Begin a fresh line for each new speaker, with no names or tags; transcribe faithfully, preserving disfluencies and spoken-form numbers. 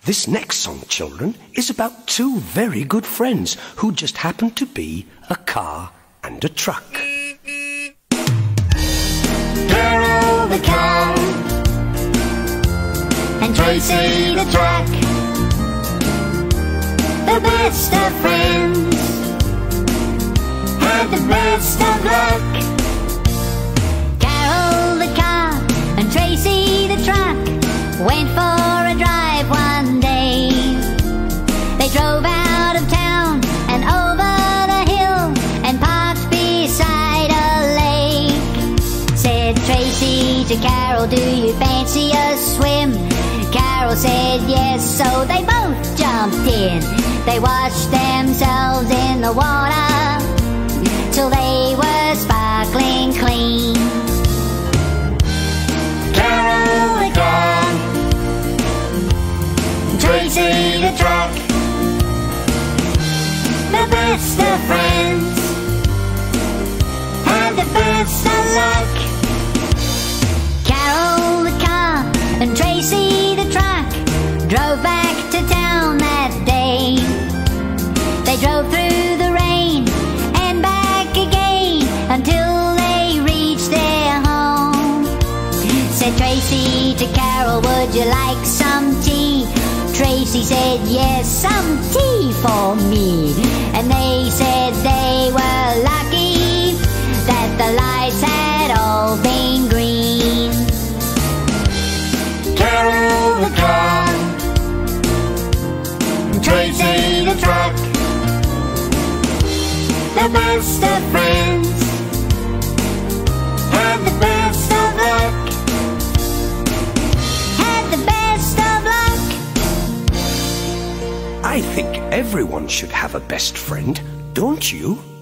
This next song, children, is about two very good friends who just happen to be a car and a truck.
Carol the car and Tracy the truck, the best of friends, had the best of luck. Carol the car and Tracy the truck went for a drive one day. They drove out of town and over the hill and parked beside a lake. Said Tracy to Carol, do you fancy a swim? Carol said yes, so they both jumped in. They washed themselves in the water till they were sparkling clean. Carol the car, Tracy the truck, the best of friends, had the best of luck. Carol the car and Tracy the truck drove back to town that day. They drove through the rain and back again until they reached their home. Said Tracy to Carol, would you like some tea? Tracy said, yes, some tea for me. And they said they were lucky that the lights had all been green. Carol the car, Tracy the truck, the best of friends, had the best of luck, had the best of luck.
I think everyone should have a best friend, don't you?